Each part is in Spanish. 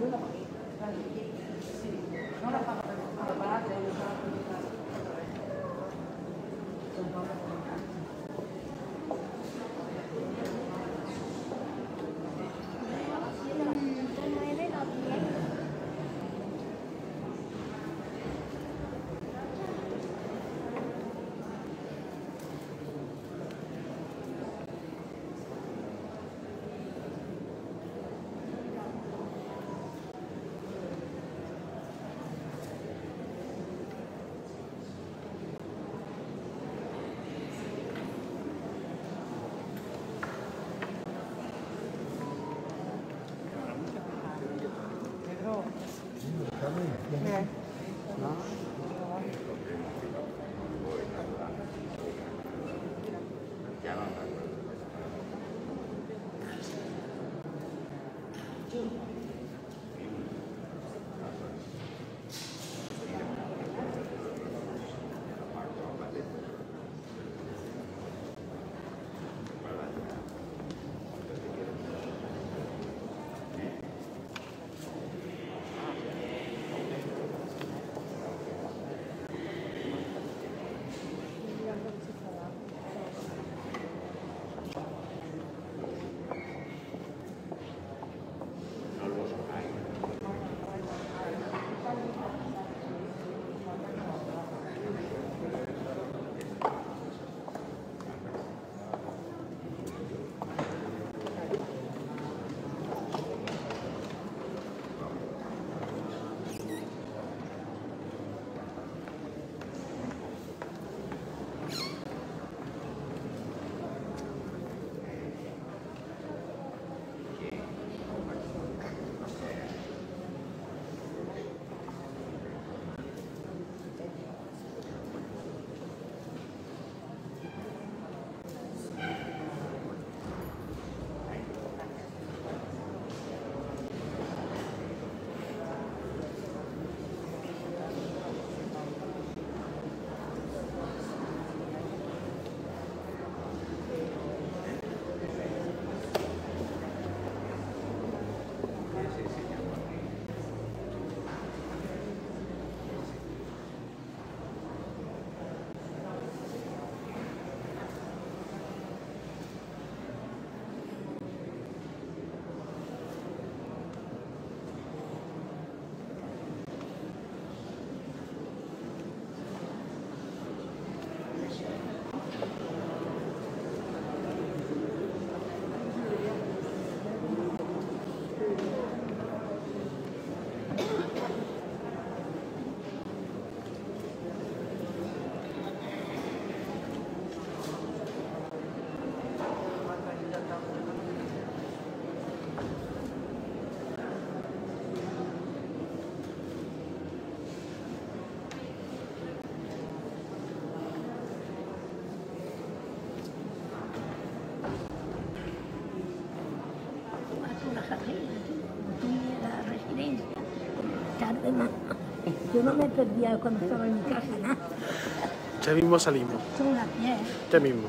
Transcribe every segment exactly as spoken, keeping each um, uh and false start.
Yo no me perdía cuando estaba en mi casa, ¿no? Ya mismo salimos. Son las diez. Ya mismo.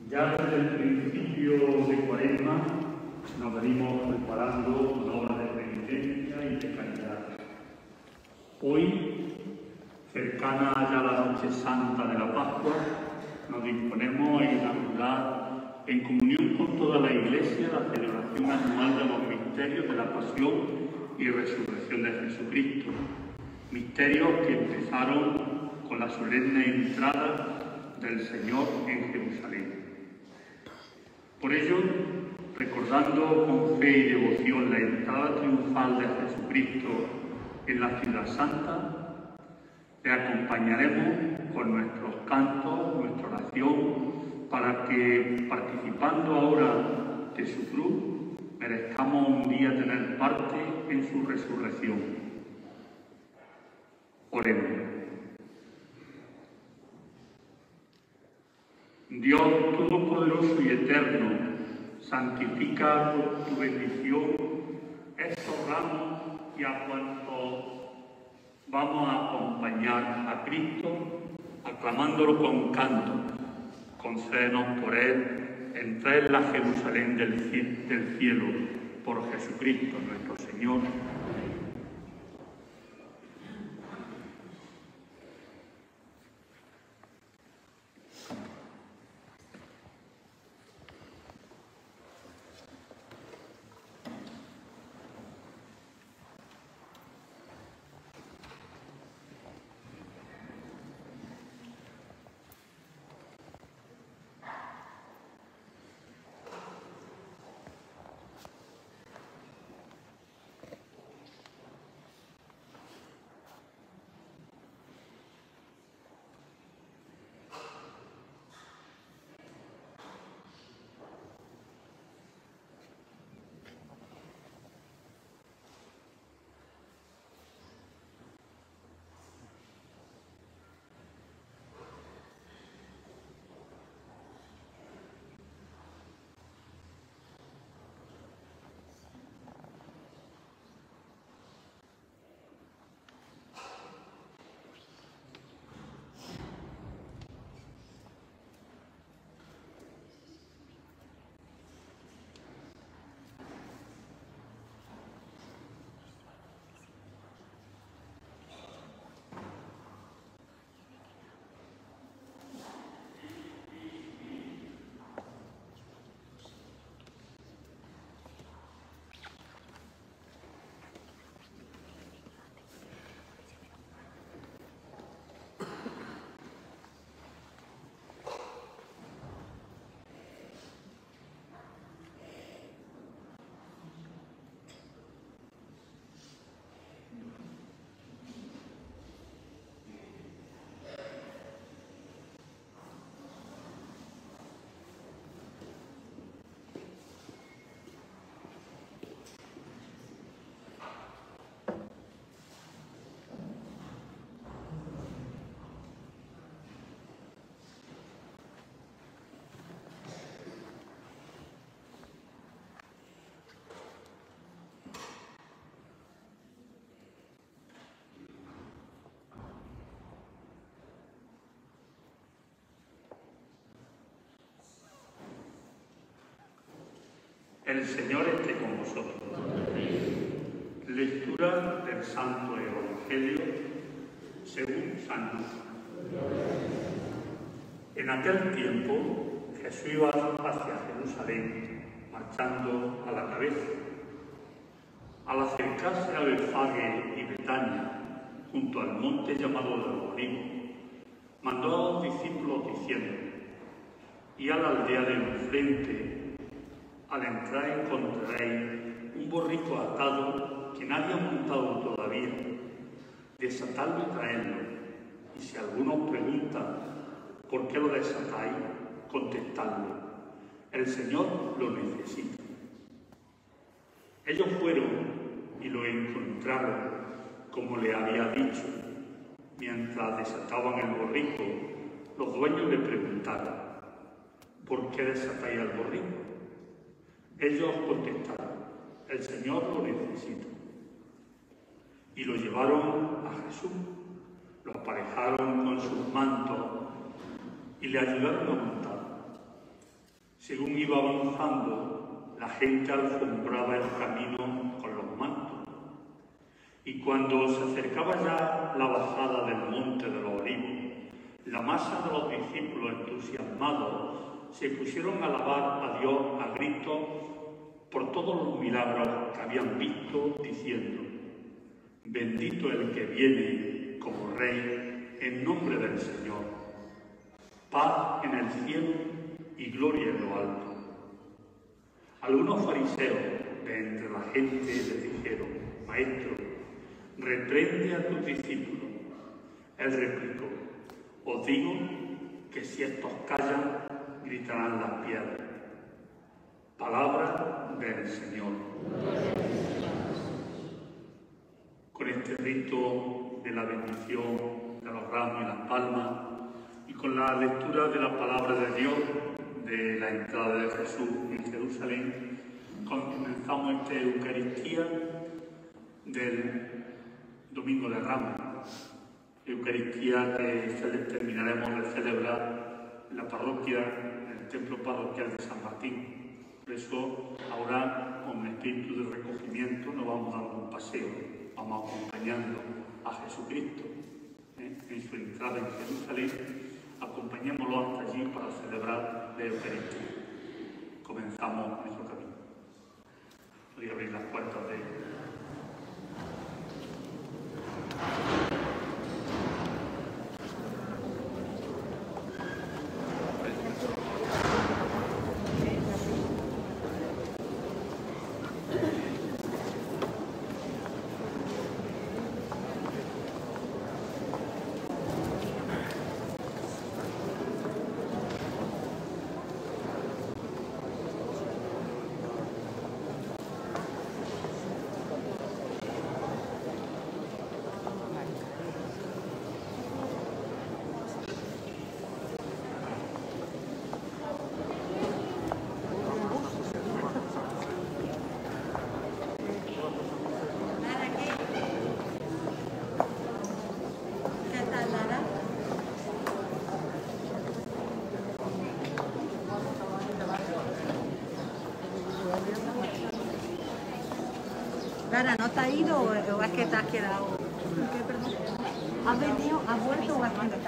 Ya desde el principio de Cuaresma nos venimos preparando con obras de penitencia y de caridad. Hoy, cercana ya la noche santa de la Pascua, nos disponemos a inaugurar en comunión con toda la Iglesia la celebración anual de los misterios de la Pasión y Resurrección de Jesucristo. Misterios que empezaron con la solemne entrada del Señor en Jerusalén. Por ello, recordando con fe y devoción la entrada triunfal de Jesucristo en la ciudad santa, le acompañaremos con nuestros cantos, nuestra oración, para que, participando ahora de su cruz, merezcamos un día tener parte en su resurrección. Oremos. Dios Todopoderoso y Eterno, santifica por tu bendición estos ramos y a cuantos vamos a acompañar a Cristo, aclamándolo con canto. Concédenos por Él entrar en la Jerusalén del cielo, por Jesucristo nuestro Señor. El Señor esté con vosotros. Lectura del Santo Evangelio según San Lucas. En aquel tiempo Jesús iba hacia Jerusalén, marchando a la cabeza. Al acercarse a Betfagé y Betania, junto al monte llamado de los Olivos, mandó a los discípulos diciendo: «Y a la aldea de enfrente, al entrar encontraréis un borrico atado que nadie ha montado todavía. Desatadlo y traedlo. Y si alguno os pregunta por qué lo desatáis, contestadlo: el Señor lo necesita». Ellos fueron y lo encontraron como le había dicho. Mientras desataban el borrico, los dueños le preguntaron: «¿Por qué desatáis al borrico?». Ellos contestaron: «El Señor lo necesita». Y lo llevaron a Jesús, lo aparejaron con sus mantos y le ayudaron a montar. Según iba avanzando, la gente alfombraba el camino con los mantos. Y cuando se acercaba ya la bajada del monte de los Olivos, la masa de los discípulos entusiasmados se pusieron a alabar a Dios a gritos por todos los milagros que habían visto, diciendo: bendito el que viene como Rey en nombre del Señor. Paz en el cielo y gloria en lo alto. Algunos fariseos de entre la gente le dijeron: Maestro, reprende a tus discípulos. Él replicó: os digo que si estos callan, gritarán las piedras. Palabra del Señor. Con este rito de la bendición de los ramos y las palmas, y con la lectura de la palabra de Dios de la entrada de Jesús en Jerusalén, comenzamos esta Eucaristía del Domingo de Ramos. Eucaristía que terminaremos de celebrar en la parroquia, en el templo parroquial de San Martín. Por eso, ahora, con espíritu de recogimiento, nos vamos dando un paseo, vamos acompañando a Jesucristo ¿eh? en su entrada en Jerusalén. Acompañémoslo hasta allí para celebrar la Eucaristía. Comenzamos nuestro camino. Voy a abrir las puertas de Lara, ¿no te has ido o es que te has quedado? ¿Qué, perdón? ¿Has venido, has vuelto o has quedado?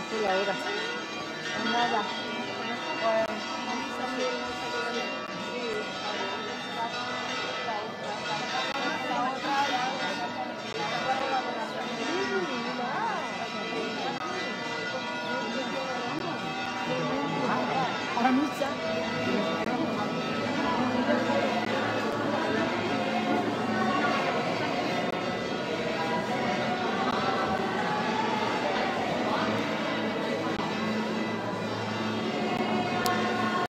qué la hora. Nada.